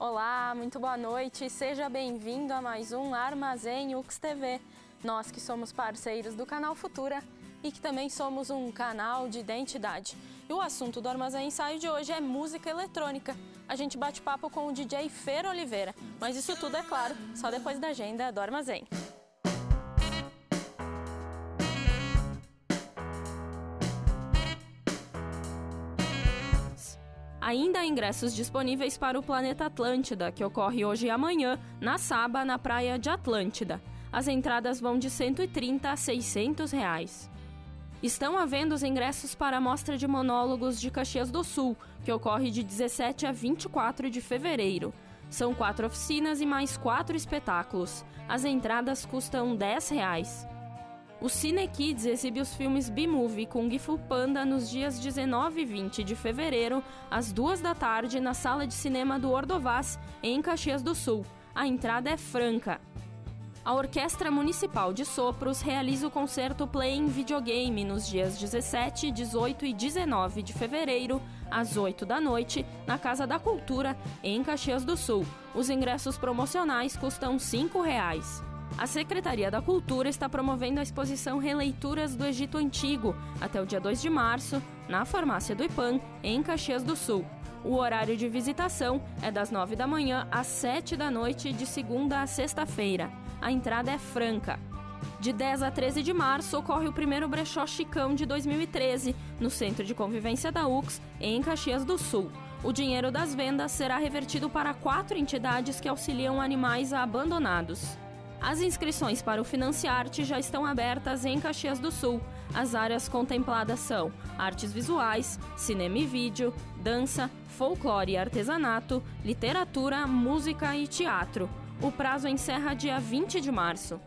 Olá, muito boa noite, seja bem-vindo a mais um Armazém UX TV. Nós que somos parceiros do canal Futura e que também somos um canal de identidade. E o assunto do Armazém Ensaio de hoje é música eletrônica. A gente bate papo com o DJ Fer Oliveira, mas isso tudo é claro, só depois da agenda do Armazém. Ainda há ingressos disponíveis para o Planeta Atlântida, que ocorre hoje e amanhã, na Saba, na praia de Atlântida. As entradas vão de R$ 130 a R$ 600. Estão à venda os ingressos para a Mostra de Monólogos de Caxias do Sul, que ocorre de 17 a 24 de fevereiro. São 4 oficinas e mais 4 espetáculos. As entradas custam R$ 10. O Cine Kids exibe os filmes B-Movie Kung Fu Panda nos dias 19 e 20 de fevereiro, às 2 da tarde, na sala de cinema do Ordovás, em Caxias do Sul. A entrada é franca. A Orquestra Municipal de Sopros realiza o concerto Playing Videogame nos dias 17, 18 e 19 de fevereiro, às 8 da noite, na Casa da Cultura, em Caxias do Sul. Os ingressos promocionais custam R$ 5. A Secretaria da Cultura está promovendo a exposição Releituras do Egito Antigo, até o dia 2 de março, na Farmácia do Ipan, em Caxias do Sul. O horário de visitação é das 9 da manhã às 7 da noite, de segunda a sexta-feira. A entrada é franca. De 10 a 13 de março ocorre o primeiro Brechó Chicão de 2013, no Centro de Convivência da UX, em Caxias do Sul. O dinheiro das vendas será revertido para 4 entidades que auxiliam animais abandonados. As inscrições para o Financiarte já estão abertas em Caxias do Sul. As áreas contempladas são artes visuais, cinema e vídeo, dança, folclore e artesanato, literatura, música e teatro. O prazo encerra dia 20 de março.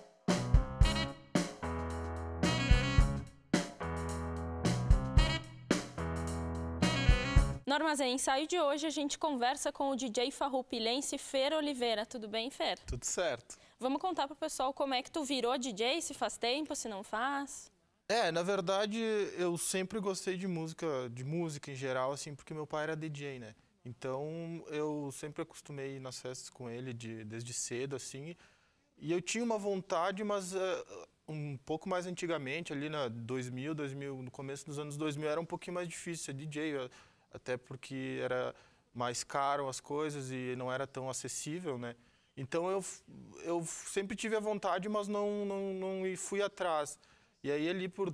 No Armazém Ensaio de hoje, a gente conversa com o DJ farroupilense Fer Oliveira. Tudo bem, Fer? Tudo certo. Vamos contar pro pessoal como é que tu virou DJ, se faz tempo, se não faz? Na verdade, eu sempre gostei de música em geral, assim, porque meu pai era DJ, né? Então, eu sempre acostumei ir nas festas com ele desde cedo, assim. E eu tinha uma vontade, mas um pouco mais antigamente, ali na 2000, no começo dos anos 2000, era um pouquinho mais difícil ser DJ, até porque era mais caro as coisas e não era tão acessível, né? Então eu sempre tive a vontade, mas não fui atrás. E aí ali por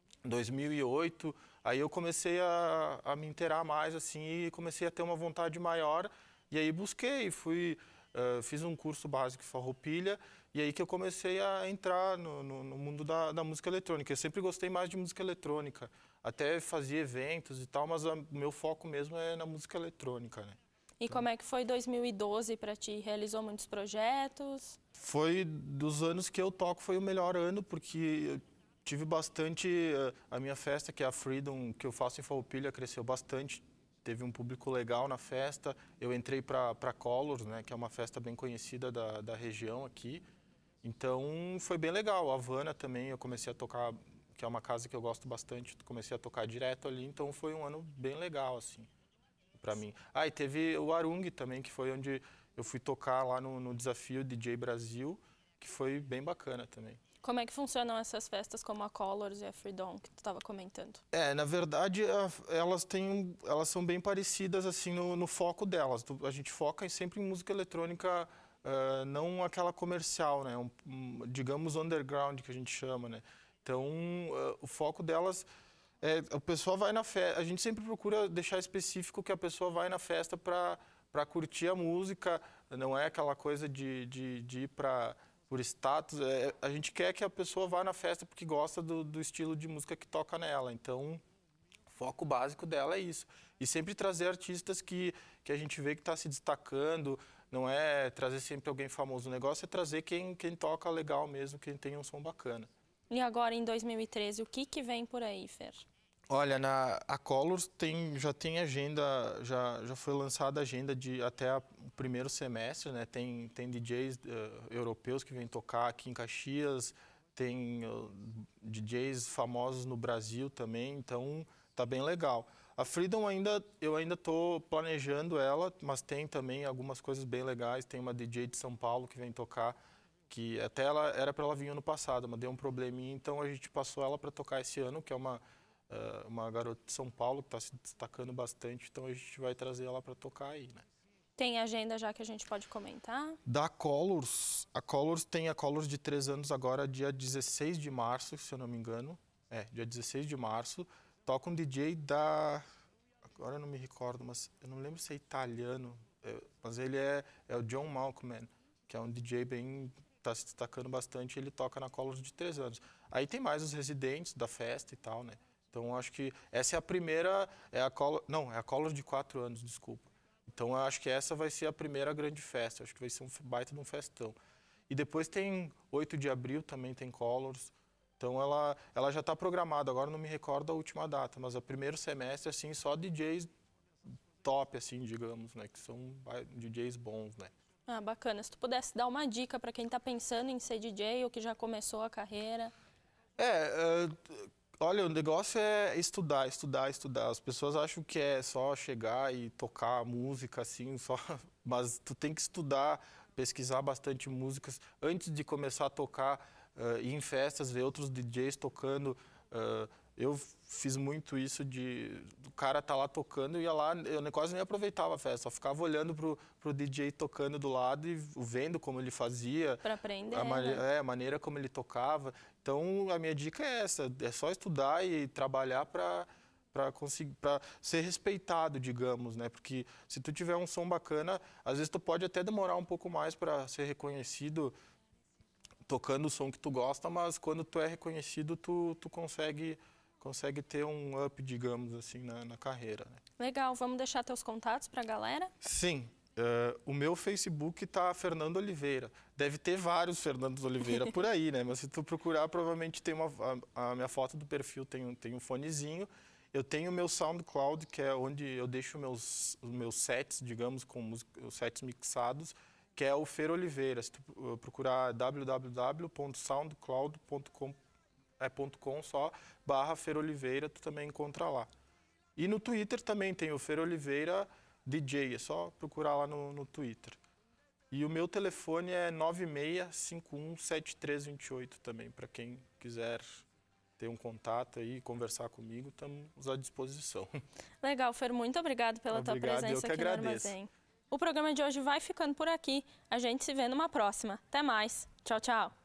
2008, aí eu comecei a me inteirar mais assim e comecei a ter uma vontade maior. E aí busquei, fiz um curso básico de farroupilha e aí que eu comecei a entrar no mundo da música eletrônica. Eu sempre gostei mais de música eletrônica, até fazia eventos e tal, mas o meu foco mesmo é na música eletrônica, né? E então, como é que foi 2012 para ti? Realizou muitos projetos? Foi dos anos que eu toco, foi o melhor ano, porque eu tive bastante... A minha festa, que é a Freedom, que eu faço em Farroupilha, cresceu bastante. Teve um público legal na festa. Eu entrei para Colors, né, que é uma festa bem conhecida da região aqui. Então, foi bem legal. A Havana também, eu comecei a tocar, que é uma casa que eu gosto bastante, comecei a tocar direto ali. Então, foi um ano bem legal, assim, para mim. E teve o Arung também, que foi onde eu fui tocar lá no Desafio DJ Brasil, que foi bem bacana também. Como é que funcionam essas festas como a Colors e a Freedom, que tu estava comentando? Na verdade, elas são bem parecidas assim no foco delas. A gente foca sempre em música eletrônica, não aquela comercial, né? Digamos underground, que a gente chama, né? Então, o foco delas a pessoa vai na festa. A gente sempre procura deixar específico que a pessoa vai na festa para curtir a música. Não é aquela coisa de ir por status. A gente quer que a pessoa vá na festa porque gosta do estilo de música que toca nela. Então, o foco básico dela é isso. E sempre trazer artistas que a gente vê que está se destacando. Não é trazer sempre alguém famoso. O negócio é trazer quem toca legal mesmo, quem tem um som bacana. E agora, em 2013, o que vem por aí, Fer? Olha, a Colors já tem agenda, já foi lançada a agenda de até o primeiro semestre, né? Tem DJs europeus que vêm tocar aqui em Caxias, tem DJs famosos no Brasil também, então tá bem legal. A Freedom eu ainda estou planejando ela, mas tem também algumas coisas bem legais. Tem uma DJ de São Paulo que vem tocar, que até ela era para ela vir ano passado, mas deu um probleminha, então a gente passou ela para tocar esse ano, que é uma garota de São Paulo que está se destacando bastante, então a gente vai trazer ela para tocar aí, né? Tem agenda já que a gente pode comentar? Da Colors, a Colors tem a Colors de 3 anos agora, dia 16 de março, se eu não me engano. Dia 16 de março. Toca um DJ agora eu não me recordo, mas eu não lembro se é italiano, mas ele é o John Malcolm, que é um DJ está se destacando bastante, ele toca na Colors de 3 anos. Aí tem mais os residentes da festa e tal, né? Então acho que essa é a primeira, é a Colors de 4 anos, desculpa. Então, eu acho que essa vai ser a primeira grande festa. Acho que vai ser um baita de um festão. E depois tem 8 de abril, também tem Colors. Então, ela já está programada. Agora não me recordo a última data, mas o primeiro semestre, assim, só DJs top, assim, digamos, né? Que são DJs bons, né? Ah, bacana. Se tu pudesse dar uma dica para quem está pensando em ser DJ ou que já começou a carreira. Olha, o negócio é estudar, estudar, estudar. As pessoas acham que é só chegar e tocar música, assim, mas tu tem que estudar, pesquisar bastante músicas. Antes de começar a tocar, ir em festas, ver outros DJs tocando. Eu fiz muito isso do cara tá lá tocando, ia lá, eu quase nem aproveitava a festa, só ficava olhando pro DJ tocando do lado e vendo como ele fazia. Para aprender, a maneira como ele tocava. Então, a minha dica é essa, é só estudar e trabalhar para ser respeitado, digamos, né? Porque se tu tiver um som bacana, às vezes tu pode até demorar um pouco mais para ser reconhecido tocando o som que tu gosta, mas quando tu é reconhecido, tu consegue ter um up, digamos assim, na carreira, né? Legal, vamos deixar teus contatos para a galera? Sim. O meu Facebook tá Fernando Oliveira. Deve ter vários Fernandos Oliveira por aí, né? Mas se tu procurar, provavelmente tem a minha foto do perfil, tem um fonezinho. Eu tenho o meu SoundCloud, que é onde eu deixo os meus sets, digamos, com os sets mixados, que é o Fer Oliveira. Se tu procurar www.soundcloud.com/Fer Oliveira, tu também encontra lá. E no Twitter também tem o Fer Oliveira DJ, é só procurar lá no Twitter. E o meu telefone é 96517328 também, para quem quiser ter um contato aí, conversar comigo, estamos à disposição. Legal, Fer, muito obrigado pela tua presença aqui no Armazém. O programa de hoje vai ficando por aqui. A gente se vê numa próxima. Até mais. Tchau, tchau.